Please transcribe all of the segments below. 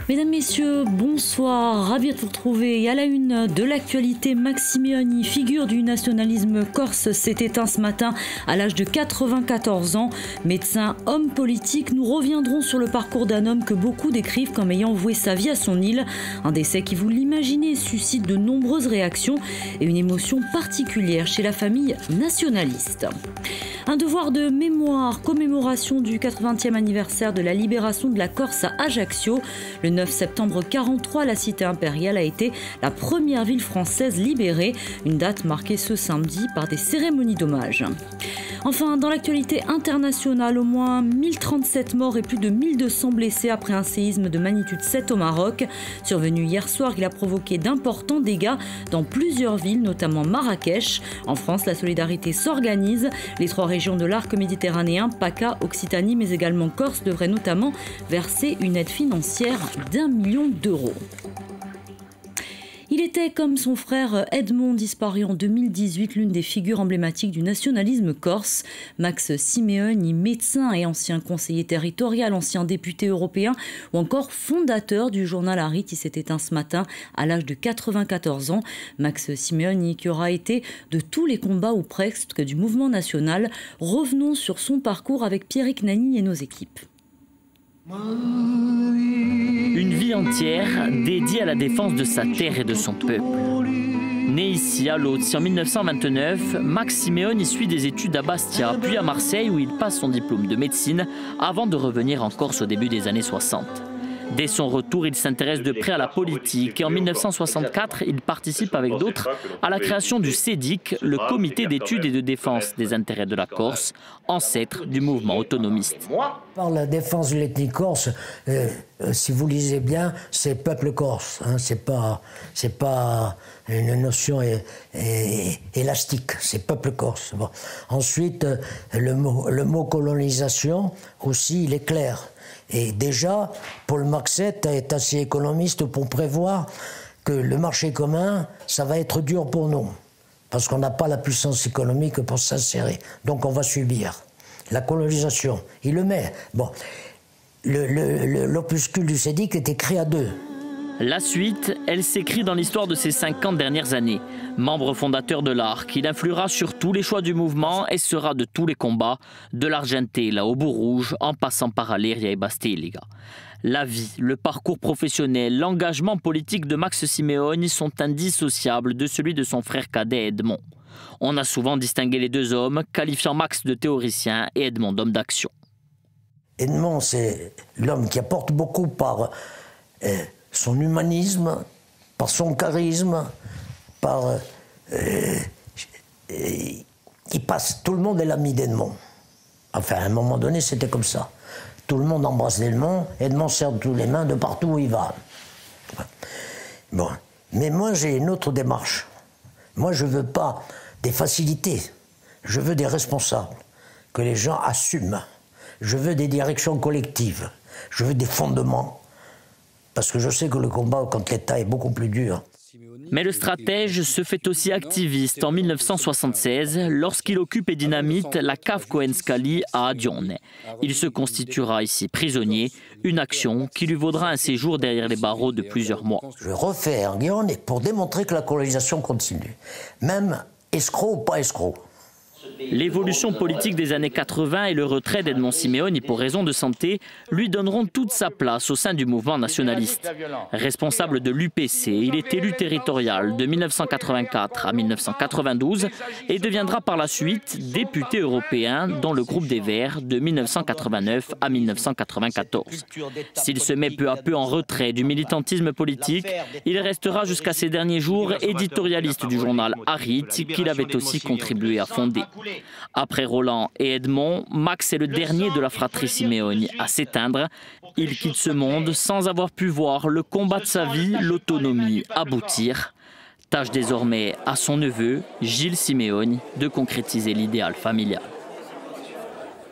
Mesdames, Messieurs, bonsoir, ravi de vous retrouver. Et à la une de l'actualité, Max Simeoni, figure du nationalisme corse, s'est éteint ce matin à l'âge de 94 ans. Médecin, homme politique, nous reviendrons sur le parcours d'un homme que beaucoup décrivent comme ayant voué sa vie à son île. Un décès qui, vous l'imaginez, suscite de nombreuses réactions et une émotion particulière chez la famille nationaliste. Un devoir de mémoire, commémoration du 80e anniversaire de la libération de la Corse à Ajaccio. Le 9 septembre 1943, la cité impériale a été la première ville française libérée. Une date marquée ce samedi par des cérémonies d'hommage. Enfin, dans l'actualité internationale, au moins 1037 morts et plus de 1200 blessés après un séisme de magnitude 7 au Maroc. Survenu hier soir, il a provoqué d'importants dégâts dans plusieurs villes, notamment Marrakech. En France, la solidarité s'organise. Les trois régions de l'arc méditerranéen, PACA, Occitanie, mais également Corse, devraient notamment verser une aide financière d'1 million d'euros. Il était, comme son frère Edmond, disparu en 2018, l'une des figures emblématiques du nationalisme corse. Max Simeoni, médecin et ancien conseiller territorial, ancien député européen ou encore fondateur du journal Harit, il s'est éteint ce matin à l'âge de 94 ans. Max Simeoni, qui aura été de tous les combats ou presque du mouvement national. Revenons sur son parcours avec Pierrick Nani et nos équipes. Une vie entière dédiée à la défense de sa terre et de son peuple. Né ici à Lozzi en 1929, Max Simeoni suit des études à Bastia, puis à Marseille où il passe son diplôme de médecine avant de revenir en Corse au début des années 60. Dès son retour, il s'intéresse de près à la politique et en 1964, il participe avec d'autres à la création du CEDIC, le Comité d'études et de défense des intérêts de la Corse, ancêtre du mouvement autonomiste. Par la défense de l'ethnie corse, si vous lisez bien, c'est peuple corse. Hein, c'est pas une notion élastique, c'est peuple corse. Bon. Ensuite, le mot colonisation aussi, il est clair. Et déjà, Paul Marxette est assez économiste pour prévoir que le marché commun, ça va être dur pour nous, parce qu'on n'a pas la puissance économique pour s'insérer. Donc on va subir la colonisation. Il le met. Bon, l'opuscule du CEDIC est écrit à deux. La suite, elle s'écrit dans l'histoire de ces 50 dernières années. Membre fondateur de l'ARC, il influera sur tous les choix du mouvement et sera de tous les combats, de l'Argentella au Bourg-Rouge, en passant par Aléria et Basteliga. La vie, le parcours professionnel, l'engagement politique de Max Simeoni sont indissociables de celui de son frère cadet Edmond. On a souvent distingué les deux hommes, qualifiant Max de théoricien et Edmond d'homme d'action. Edmond, c'est l'homme qui apporte beaucoup par son humanisme, par son charisme, par... il passe, tout le monde est l'ami d'Edmond. Enfin, à un moment donné, c'était comme ça. Tout le monde embrasse Edmond, Edmond serre tous les mains de partout où il va. Bon. Mais moi, j'ai une autre démarche. Moi, je ne veux pas des facilités. Je veux des responsables, que les gens assument. Je veux des directions collectives. Je veux des fondements. Parce que je sais que le combat contre l'État est beaucoup plus dur. Mais le stratège se fait aussi activiste en 1976 lorsqu'il occupe et dynamite la cave Coenscali à Adione. Il se constituera ici prisonnier, une action qui lui vaudra un séjour derrière les barreaux de plusieurs mois. Je refais Adione pour démontrer que la colonisation continue. Même escroc ou pas escroc. L'évolution politique des années 80 et le retrait d'Edmond Simeoni pour raison de santé lui donneront toute sa place au sein du mouvement nationaliste. Responsable de l'UPC, il est élu territorial de 1984 à 1992 et deviendra par la suite député européen dans le groupe des Verts de 1989 à 1994. S'il se met peu à peu en retrait du militantisme politique, il restera jusqu'à ses derniers jours éditorialiste du journal Harit qu'il avait aussi contribué à fonder. Après Roland et Edmond, Max est le dernier de la fratrie Simeoni à s'éteindre. Il quitte ce monde sans avoir pu voir le combat de sa vie, l'autonomie, aboutir. Tâche désormais à son neveu, Gilles Simeoni, de concrétiser l'idéal familial.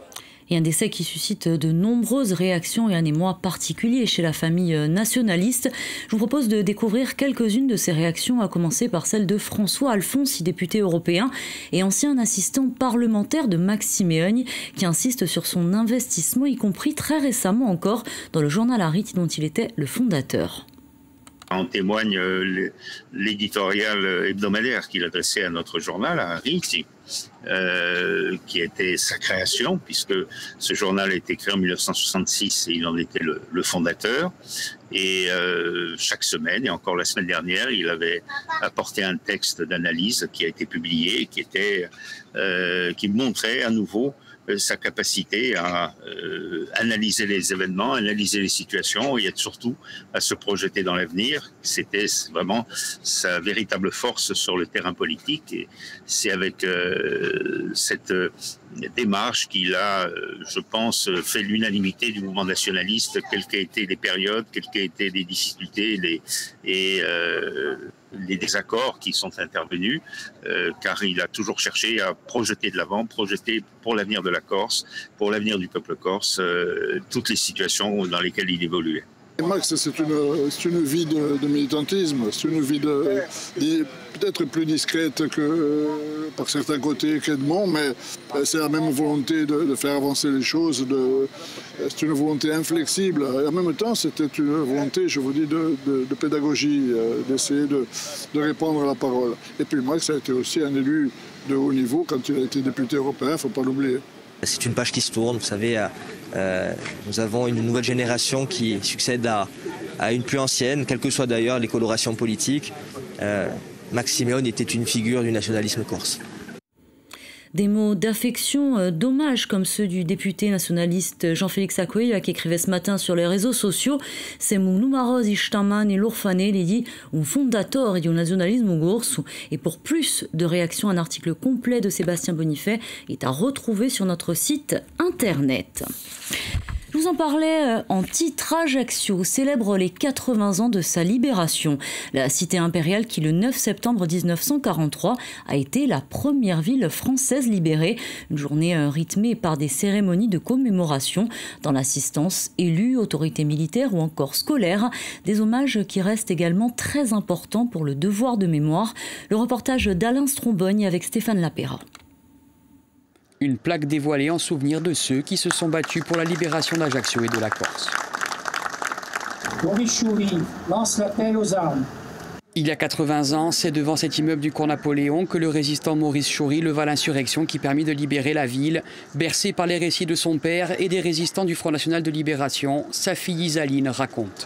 Et un décès qui suscite de nombreuses réactions et un émoi particulier chez la famille nationaliste. Je vous propose de découvrir quelques-unes de ces réactions, à commencer par celle de François Alfonsi, député européen et ancien assistant parlementaire de Max Simeoni, qui insiste sur son investissement, y compris très récemment encore, dans le journal Haaretz dont il était le fondateur. En témoigne l'éditorial hebdomadaire qu'il adressait à notre journal, à Haaretz, qui était sa création, puisque ce journal a été créé en 1966 et il en était le fondateur. Et chaque semaine, et encore la semaine dernière, il avait apporté un texte d'analyse qui a été publié, qui montrait à nouveau sa capacité à analyser les événements, analyser les situations et surtout à se projeter dans l'avenir. C'était vraiment sa véritable force sur le terrain politique, et c'est avec cette démarche qu'il a, je pense, fait l'unanimité du mouvement nationaliste, quelles qu'aient été les périodes, quelles qu'aient été les difficultés les désaccords qui sont intervenus, car il a toujours cherché à projeter de l'avant, projeter pour l'avenir de la Corse, pour l'avenir du peuple corse, toutes les situations dans lesquelles il évoluait. Max, c'est une vie de militantisme, c'est une vie peut-être plus discrète que par certains côtés qu'Edmond, mais c'est la même volonté de faire avancer les choses, c'est une volonté inflexible. Et en même temps, c'était une volonté, je vous dis, de pédagogie, d'essayer de répandre la parole. Et puis Max a été aussi un élu de haut niveau quand il a été député européen, il ne faut pas l'oublier. C'est une page qui se tourne, vous savez, nous avons une nouvelle génération qui succède à une plus ancienne, quelles que soient d'ailleurs les colorations politiques. Max Simeoni était une figure du nationalisme corse. Des mots d'affection, d'hommage comme ceux du député nationaliste Jean-Félix Acqueil, qui écrivait ce matin sur les réseaux sociaux. C'est mon numeroso istaman et l'orfane, il dit un fondateur du nationalisme corse. Et pour plus de réactions, un article complet de Sébastien Bonifay est à retrouver sur notre site internet. Je vous en parlais en titre. Ajaccio célèbre les 80 ans de sa libération. La cité impériale qui, le 9 septembre 1943, a été la première ville française libérée. Une journée rythmée par des cérémonies de commémoration dans l'assistance élue, autorités militaires ou encore scolaires. Des hommages qui restent également très importants pour le devoir de mémoire. Le reportage d'Alain Strombogne avec Stéphane Lapéra. Une plaque dévoilée en souvenir de ceux qui se sont battus pour la libération d'Ajaccio et de la Corse. Maurice Choury lance l'appel aux armes. Il y a 80 ans, c'est devant cet immeuble du cours Napoléon que le résistant Maurice Choury leva l'insurrection qui permit de libérer la ville. Bercé par les récits de son père et des résistants du Front National de Libération, sa fille Isaline raconte.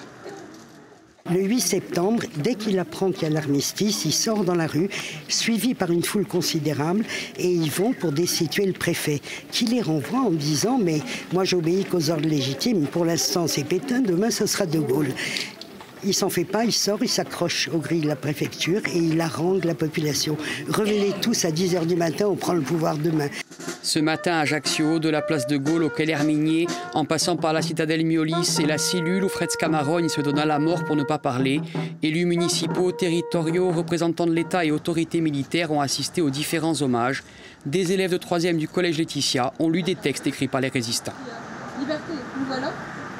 Le 8 septembre, dès qu'il apprend qu'il y a l'armistice, il sort dans la rue, suivi par une foule considérable, et ils vont pour destituer le préfet, qui les renvoie en disant « Mais moi j'obéis qu'aux ordres légitimes, pour l'instant c'est Pétain, demain ce sera De Gaulle ». Il s'en fait pas, il sort, il s'accroche aux grilles de la préfecture et il harangue la population. Revenez tous à 10h du matin, on prend le pouvoir demain. Ce matin à Ajaccio, de la place de Gaulle au quai Herminier, en passant par la citadelle Miolis et la cellule où Fred Scamarone se donna la mort pour ne pas parler, élus municipaux, territoriaux, représentants de l'État et autorités militaires ont assisté aux différents hommages. Des élèves de 3e du collège Laetitia ont lu des textes écrits par les résistants. Liberté, nous voilà.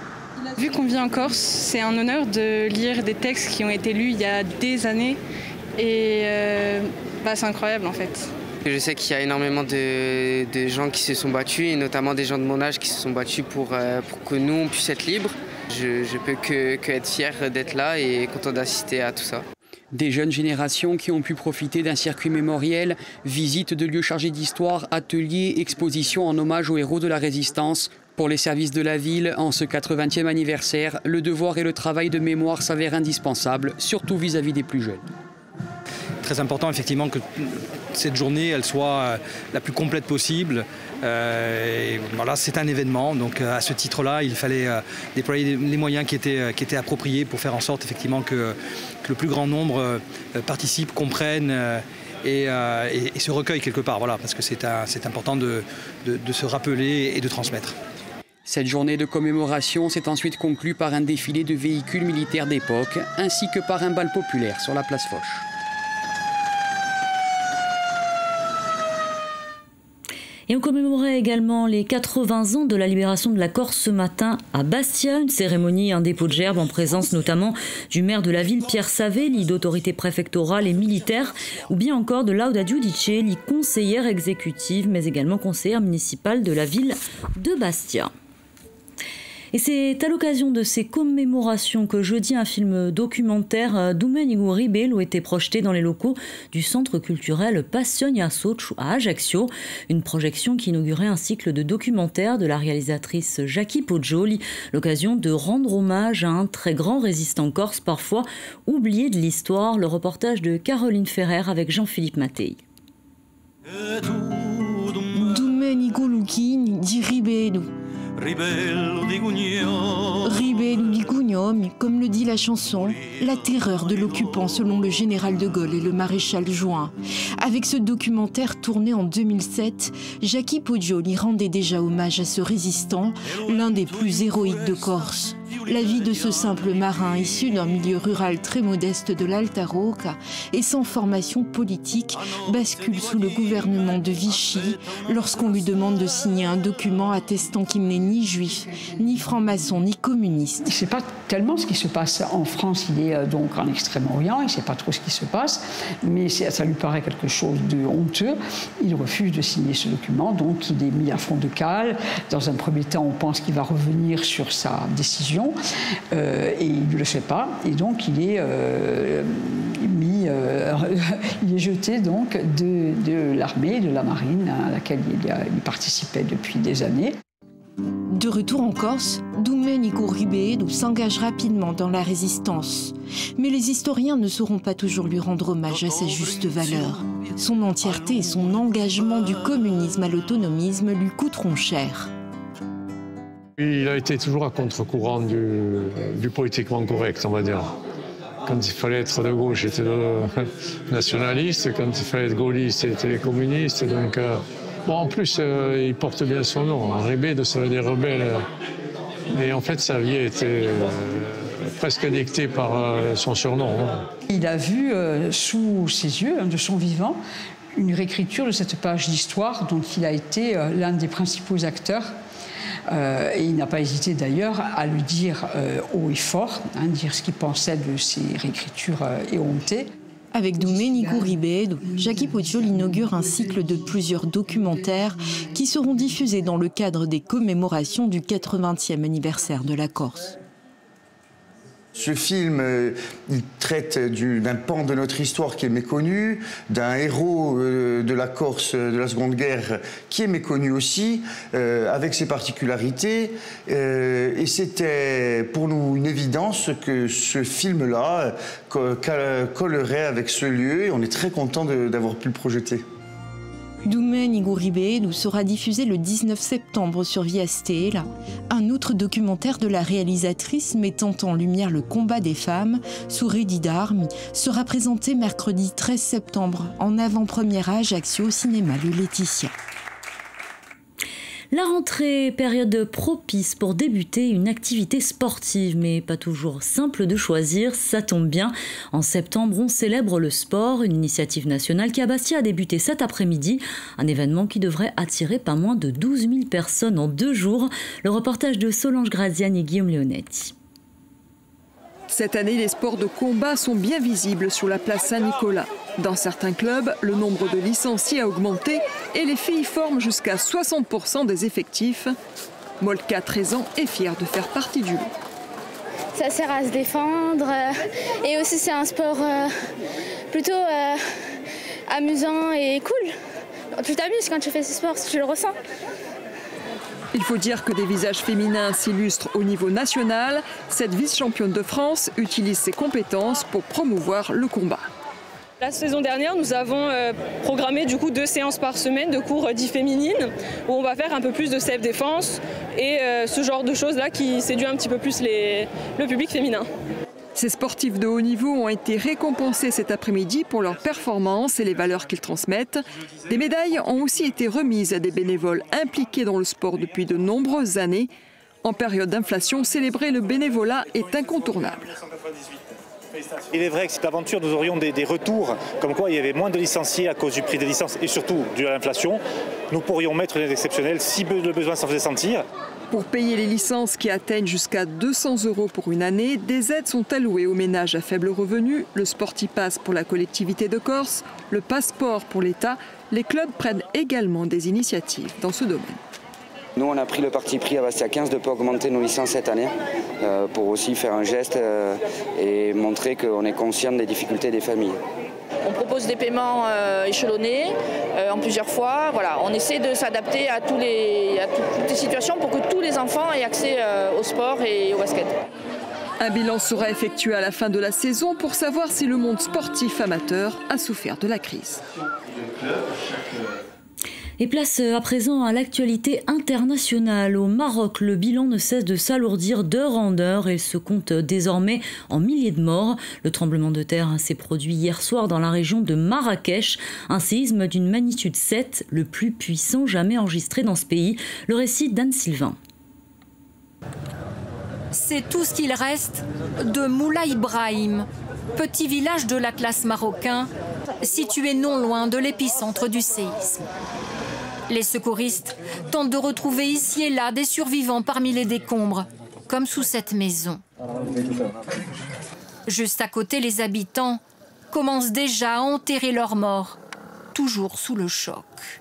Vu qu'on vit en Corse, c'est un honneur de lire des textes qui ont été lus il y a des années et c'est incroyable en fait. Je sais qu'il y a énormément de gens qui se sont battus et notamment des gens de mon âge qui se sont battus pour que nous on puisse être libres. Je peux que être fier d'être là et content d'assister à tout ça. Des jeunes générations qui ont pu profiter d'un circuit mémoriel, visites de lieux chargés d'histoire, ateliers, expositions en hommage aux héros de la Résistance. Pour les services de la ville, en ce 80e anniversaire, le devoir et le travail de mémoire s'avèrent indispensables, surtout vis-à-vis des plus jeunes. Très important effectivement que cette journée elle soit la plus complète possible. Et voilà, c'est un événement, donc à ce titre-là, il fallait déployer les moyens qui étaient appropriés pour faire en sorte effectivement que le plus grand nombre participe, comprenne et se recueille quelque part. Voilà, parce que c'est important de se rappeler et de transmettre. Cette journée de commémoration s'est ensuite conclue par un défilé de véhicules militaires d'époque, ainsi que par un bal populaire sur la place Foch. Et on commémorait également les 80 ans de la libération de la Corse ce matin à Bastia. Une cérémonie, un dépôt de gerbes en présence notamment du maire de la ville, Pierre Savelli, d'autorités préfectorales et militaires, ou bien encore de Lauda Giudicelli, conseillère exécutive, mais également conseillère municipale de la ville de Bastia. Et c'est à l'occasion de ces commémorations que jeudi, un film documentaire Domenico Ribello était projeté dans les locaux du centre culturel Passione Socio à Ajaccio. Une projection qui inaugurait un cycle de documentaires de la réalisatrice Jackie Poggioli. L'occasion de rendre hommage à un très grand résistant corse, parfois oublié de l'histoire. Le reportage de Caroline Ferrer avec Jean-Philippe Mattei. Domenico Lucchini di Ribello. Ribello di Gugnomi, comme le dit la chanson, la terreur de l'occupant selon le général de Gaulle et le maréchal Juin. Avec ce documentaire tourné en 2007, Jackie Poggioli rendait déjà hommage à ce résistant, l'un des plus héroïques de Corse. La vie de ce simple marin issu d'un milieu rural très modeste de l'Alta Rocca et sans formation politique bascule sous le gouvernement de Vichy lorsqu'on lui demande de signer un document attestant qu'il n'est ni juif, ni franc-maçon, ni communiste. Il ne sait pas tellement ce qui se passe en France. Il est donc en Extrême-Orient, il ne sait pas trop ce qui se passe, mais ça lui paraît quelque chose de honteux. Il refuse de signer ce document, donc il est mis à fond de cale. Dans un premier temps, on pense qu'il va revenir sur sa décision. Et il ne le fait pas, et donc il est il est jeté donc de l'armée, de la marine à laquelle il participait depuis des années. De retour en Corse, Domenico Ribello s'engage rapidement dans la résistance. Mais les historiens ne sauront pas toujours lui rendre hommage à sa juste valeur. Son entièreté et son engagement du communisme à l'autonomisme lui coûteront cher. Il a été toujours à contre-courant du politiquement correct, on va dire. Quand il fallait être de gauche, il était nationaliste. Quand il fallait être gaulliste, il était communiste. Donc, en plus, il porte bien son nom. Ribello, ça veut dire rebelle. Et en fait, sa vie a été presque dictée par son surnom. Il a vu sous ses yeux, de son vivant, une réécriture de cette page d'histoire dont il a été l'un des principaux acteurs. Et il n'a pas hésité d'ailleurs à le dire haut et fort, dire ce qu'il pensait de ces réécritures éhontées. Avec Domenico Ribello, Jackie Poggioli inaugure un cycle de plusieurs documentaires qui seront diffusés dans le cadre des commémorations du 80e anniversaire de la Corse. Ce film, il traite d'un pan de notre histoire qui est méconnu, d'un héros de la Corse de la Seconde Guerre qui est méconnu aussi, avec ses particularités. Et c'était pour nous une évidence que ce film-là collerait avec ce lieu, et on est très content d'avoir pu le projeter. Domenico Ribello sera diffusé le 19 septembre sur Via Stella. Un autre documentaire de la réalisatrice mettant en lumière le combat des femmes sous Redi d'Armi sera présenté mercredi 13 septembre en avant-première à Ajaccio au cinéma Le Laetitia. La rentrée, période propice pour débuter une activité sportive, mais pas toujours simple de choisir, ça tombe bien. En septembre, on célèbre le sport, une initiative nationale qui à Bastia a débuté cet après-midi. Un événement qui devrait attirer pas moins de 12 000 personnes en 2 jours. Le reportage de Solange Graziani et Guillaume Leonetti. Cette année, les sports de combat sont bien visibles sur la place Saint-Nicolas. Dans certains clubs, le nombre de licenciés a augmenté et les filles forment jusqu'à 60% des effectifs. Molka, 13 ans, est fière de faire partie du lot. Ça sert à se défendre et aussi c'est un sport plutôt amusant et cool. Tu t'amuses quand tu fais ce sport, tu le ressens. Il faut dire que des visages féminins s'illustrent au niveau national. Cette vice-championne de France utilise ses compétences pour promouvoir le combat. La saison dernière, nous avons programmé du coup 2 séances par semaine de cours dits féminines où on va faire un peu plus de self-défense et ce genre de choses-là qui séduit un petit peu plus le public féminin. Ces sportifs de haut niveau ont été récompensés cet après-midi pour leurs performances et les valeurs qu'ils transmettent. Des médailles ont aussi été remises à des bénévoles impliqués dans le sport depuis de nombreuses années. En période d'inflation, célébrer le bénévolat est incontournable. Il est vrai que cette aventure, nous aurions des retours, comme quoi il y avait moins de licenciés à cause du prix des licences et surtout dû à l'inflation. Nous pourrions mettre une aide exceptionnelle si le besoin s'en faisait sentir. Pour payer les licences qui atteignent jusqu'à 200 € pour une année, des aides sont allouées aux ménages à faible revenu, le Sportipass pour la collectivité de Corse, le passeport pour l'État. Les clubs prennent également des initiatives dans ce domaine. Nous, on a pris le parti pris à Bastia 15 de ne pas augmenter nos licences cette année pour aussi faire un geste et montrer qu'on est conscient des difficultés des familles. On propose des paiements échelonnés en plusieurs fois. Voilà, on essaie de s'adapter à toutes les situations pour que tous les enfants aient accès au sport et au basket. Un bilan sera effectué à la fin de la saison pour savoir si le monde sportif amateur a souffert de la crise. Et place à présent à l'actualité internationale. Au Maroc, le bilan ne cesse de s'alourdir d'heure en heure et se compte désormais en milliers de morts. Le tremblement de terre s'est produit hier soir dans la région de Marrakech. Un séisme d'une magnitude 7, le plus puissant jamais enregistré dans ce pays. Le récit d'Anne Sylvain. C'est tout ce qu'il reste de Moula Ibrahim, petit village de l'Atlas marocain, situé non loin de l'épicentre du séisme. Les secouristes tentent de retrouver ici et là des survivants parmi les décombres, comme sous cette maison. Juste à côté, les habitants commencent déjà à enterrer leurs morts, toujours sous le choc.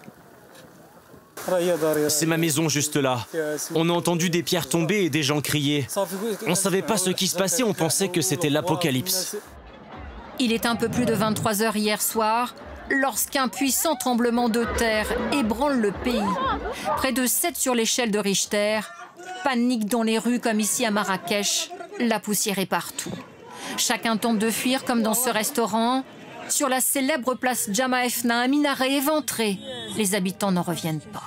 C'est ma maison juste là. On a entendu des pierres tomber et des gens crier. On ne savait pas ce qui se passait, on pensait que c'était l'apocalypse. Il est un peu plus de 23 h hier soir, lorsqu'un puissant tremblement de terre ébranle le pays. Près de 7 sur l'échelle de Richter, panique dans les rues comme ici à Marrakech, la poussière est partout. Chacun tente de fuir comme dans ce restaurant. Sur la célèbre place Jama Efna, un minaret éventré. Les habitants n'en reviennent pas.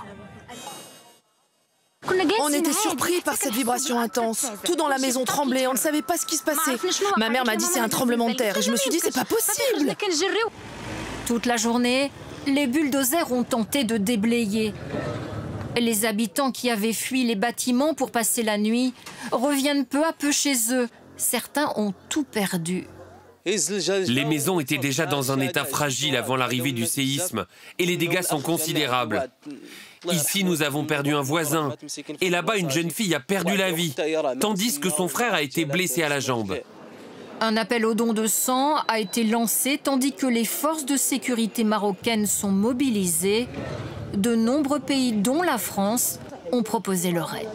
On était surpris par cette vibration intense. Tout dans la maison tremblait, on ne savait pas ce qui se passait. Ma mère m'a dit c'est un tremblement de terre et je me suis dit c'est pas possible. Toute la journée, les bulldozers ont tenté de déblayer. Les habitants qui avaient fui les bâtiments pour passer la nuit reviennent peu à peu chez eux. Certains ont tout perdu. Les maisons étaient déjà dans un état fragile avant l'arrivée du séisme et les dégâts sont considérables. Ici, nous avons perdu un voisin et là-bas, une jeune fille a perdu la vie, tandis que son frère a été blessé à la jambe. Un appel au don de sang a été lancé tandis que les forces de sécurité marocaines sont mobilisées. De nombreux pays, dont la France, ont proposé leur aide.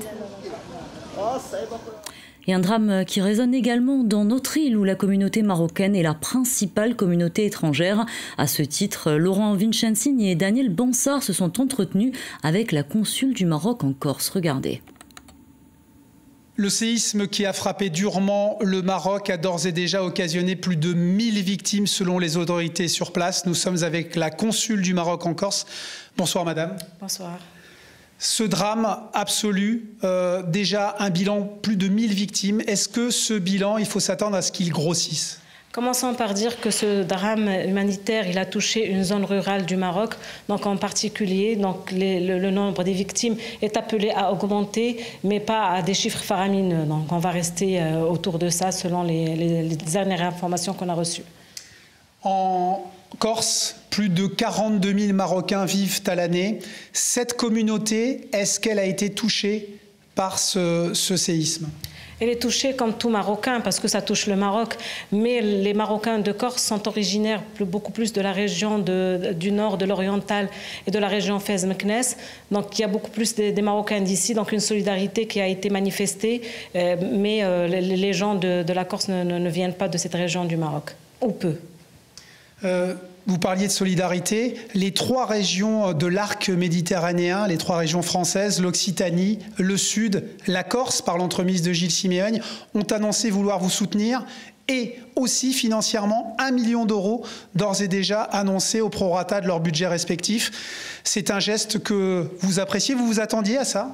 Et un drame qui résonne également dans notre île où la communauté marocaine est la principale communauté étrangère. À ce titre, Laurent Vincenzini et Daniel Bansard se sont entretenus avec la consule du Maroc en Corse. Regardez. Le séisme qui a frappé durement le Maroc a d'ores et déjà occasionné plus de 1000 victimes selon les autorités sur place. Nous sommes avec la consule du Maroc en Corse. Bonsoir madame. Bonsoir. Ce drame absolu, déjà un bilan plus de 1000 victimes. Est-ce que ce bilan, il faut s'attendre à ce qu'il grossisse ? Commençons par dire que ce drame humanitaire, il a touché une zone rurale du Maroc, donc en particulier, donc le nombre des victimes est appelé à augmenter, mais pas à des chiffres faramineux. Donc on va rester autour de ça selon les dernières informations qu'on a reçues. En Corse, plus de 42 000 Marocains vivent à l'année. Cette communauté, est-ce qu'elle a été touchée par ce séisme ? Elle est touchée comme tout Marocain parce que ça touche le Maroc, mais les Marocains de Corse sont originaires beaucoup plus de la région du nord, de l'oriental et de la région Fès-Meknès. Donc il y a beaucoup plus des Marocains d'ici, donc une solidarité qui a été manifestée, mais les gens de la Corse ne viennent pas de cette région du Maroc, ou peu. Vous parliez de solidarité. Les 3 régions de l'arc méditerranéen, les 3 régions françaises, l'Occitanie, le Sud, la Corse, par l'entremise de Gilles Siméogne, ont annoncé vouloir vous soutenir et aussi financièrement 1 million d'euros d'ores et déjà annoncés au prorata de leur budget respectif. C'est un geste que vous appréciez, vous vous attendiez à ça ?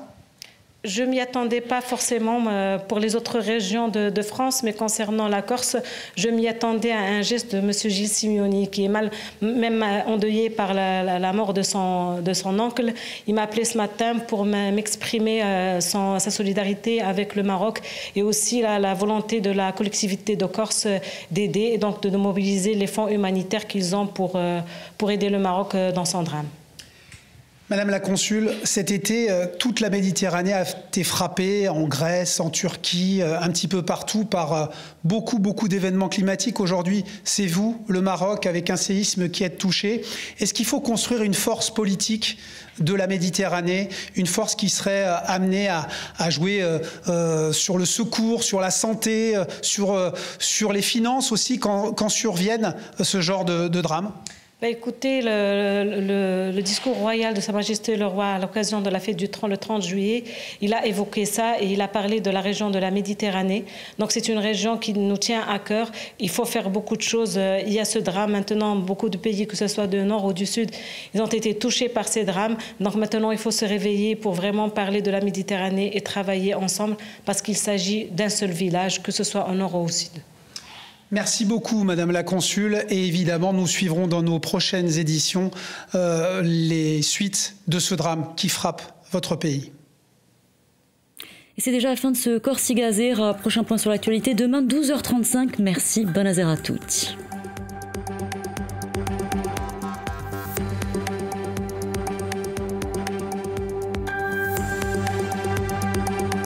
Je ne m'y attendais pas forcément pour les autres régions de France, mais concernant la Corse, je m'y attendais à un geste de M. Gilles Simeoni, qui est même endeuillé par la mort de son oncle. Il m'a appelé ce matin pour m'exprimer sa solidarité avec le Maroc et aussi la volonté de la collectivité de Corse d'aider et donc de mobiliser les fonds humanitaires qu'ils ont pour aider le Maroc dans son drame. Madame la Consul, cet été, toute la Méditerranée a été frappée, en Grèce, en Turquie, un petit peu partout, par beaucoup d'événements climatiques. Aujourd'hui, c'est vous, le Maroc, avec un séisme qui est touché. Est-ce qu'il faut construire une force politique de la Méditerranée, une force qui serait amenée à jouer sur le secours, sur la santé, sur les finances aussi, quand surviennent ce genre de drames ? Écoutez, le discours royal de Sa Majesté le Roi à l'occasion de la fête le 30 juillet, il a évoqué ça et il a parlé de la région de la Méditerranée. Donc c'est une région qui nous tient à cœur. Il faut faire beaucoup de choses. Il y a ce drame maintenant, beaucoup de pays, que ce soit du nord ou du sud, ils ont été touchés par ces drames. Donc maintenant, il faut se réveiller pour vraiment parler de la Méditerranée et travailler ensemble parce qu'il s'agit d'un seul village, que ce soit au nord ou au sud. Merci beaucoup, Madame la Consul. Et évidemment, nous suivrons dans nos prochaines éditions les suites de ce drame qui frappe votre pays. Et c'est déjà la fin de ce Corsica Azera. Prochain point sur l'actualité demain, 12h35. Merci, bonne azera à toutes.